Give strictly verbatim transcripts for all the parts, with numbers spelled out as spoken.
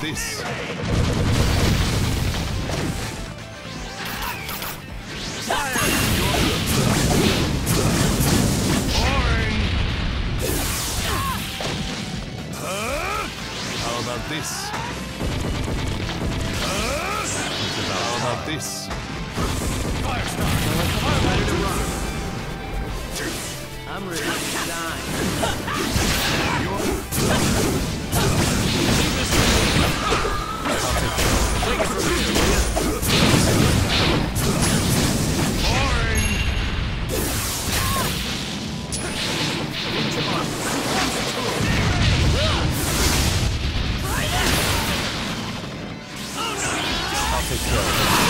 this? How about this? How about this? I'm ready to die. I'll take care of it.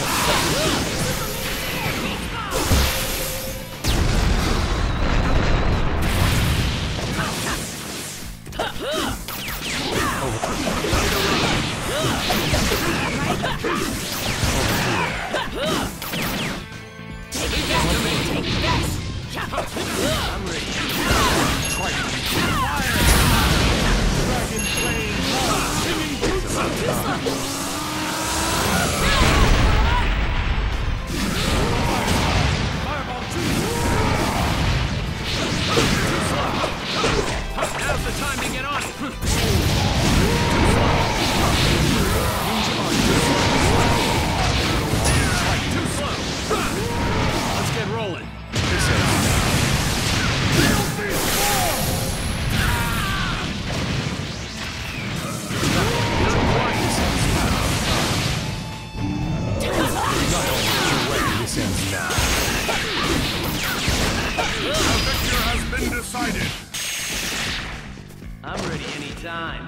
I'm ready. Try it. Dragon flame, singing jutsu. Fireball jutsu. Now's the time to get on it. Too slow. Let's get rolling. This ends now. The victor has been decided. I'm ready anytime.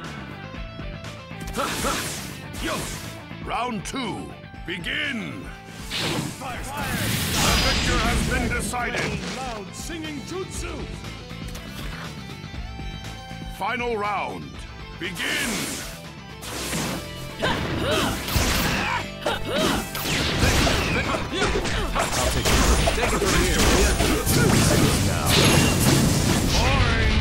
Yo! Round two, begin! Fire! Fire! The victor has been decided. Loud singing jutsu. Final round, begin! I'll take it. Take it from here, will ya? Now. Boring!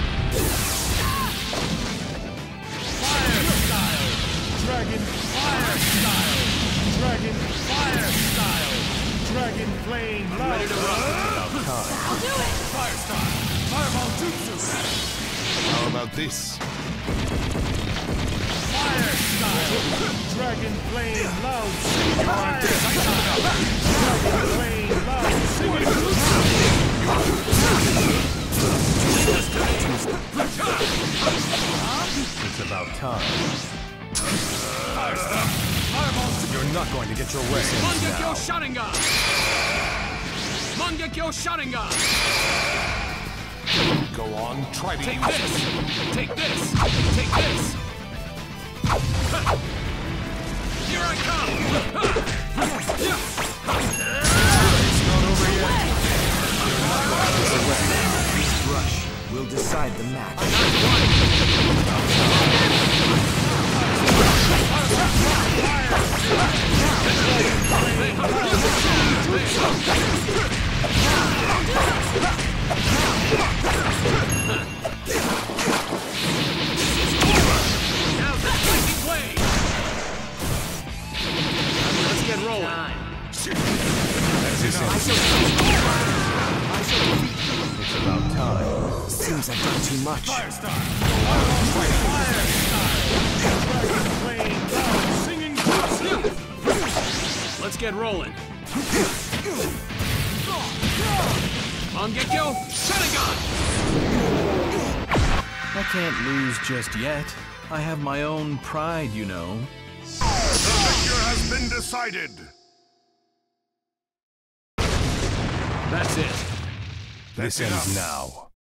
Fire style! Dragon fire style! Dragon fire style! Dragon flame loud! Ready to rock. About time. I'll do it! Fire style! Fireball jutsu! How about this? Fire style! Dragon flame loud! Singing fire style! Dragon flame loud! Singing It's about time. fire style! Fireball jutsu! You're not going to get your way Mangekyo now. Sharingan! Mangekyo Sharingan! Go on, try to Take use this! it. Take this! Take this! Here I come! It's not over yet. This brush will decide the match. Now's the lightning wave! Let's get rolling. This ends. It's about time. Seems I've done too much. Fire style! Fire style! Dragon flame loud! Singing jutsu! Let's get rolling. Mangekyo Sharingan! I can't lose just yet. I have my own pride, you know. The victor has been decided. That's it. This ends now.